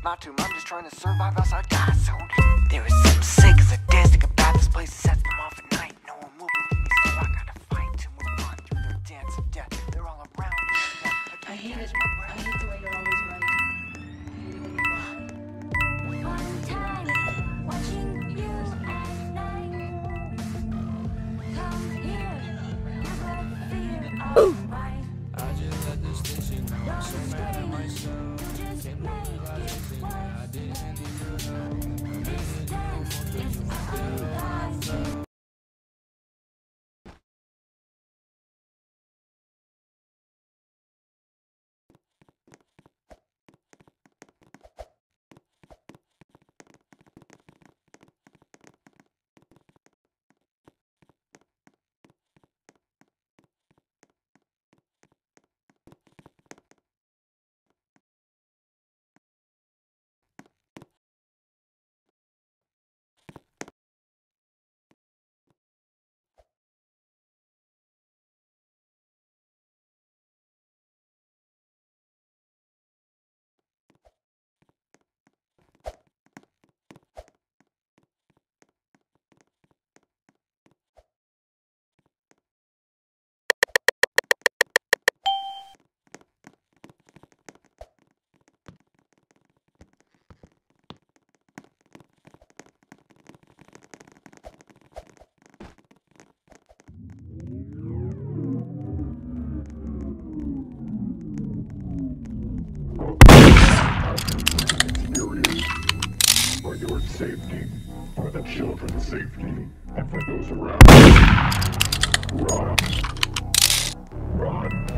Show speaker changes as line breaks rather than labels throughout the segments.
my tomb. I'm just trying to survive outside God's zone. There is something sick as sadistic about this place. It sets them off at night. No one will believe me, so I gotta fight to move on through their dance of death. They're all around me.
I hate it. I hate the way you're always right. I hate it when you're wrong.
One time, watching you at night. Come here, you got fear of mine.
I just let this tension know I'm so mad at myself.
Just
Can't
make
believe I did
it
things
worse.
I didn't even know.
This dance is unlicensed.
For your safety, for the children's safety, and for those around. Run. Run.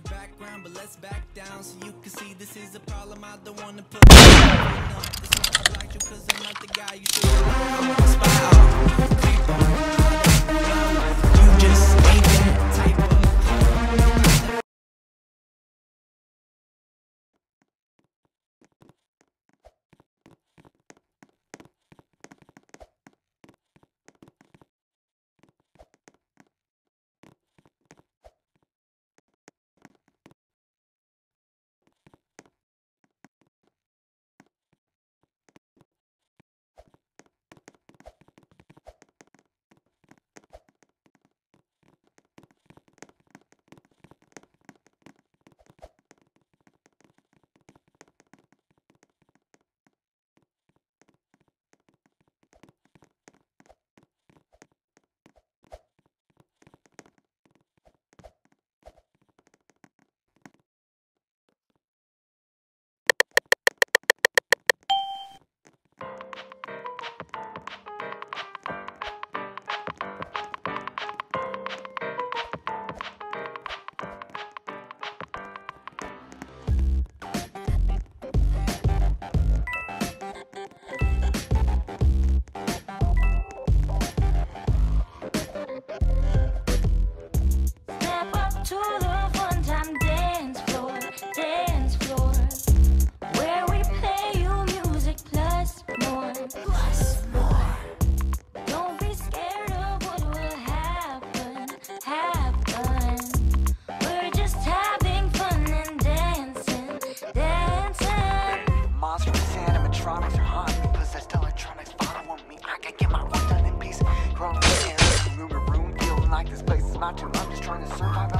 your background, but let's back down so you can see this is a problem. I don't wanna put this one I like you, cause I'm not the guy you should spy on, creep on. You just ain't that type of.
Step up to the fun-time dance floor, where we play you music plus more. Don't be scared of what will happen. We're just having fun and dancing.
Monstrous animatronics are haunting me. Possessed electronics following me. I can get my work done in peace. Crawling in room to room, feeling like this place is my tomb. I'm just trying to survive.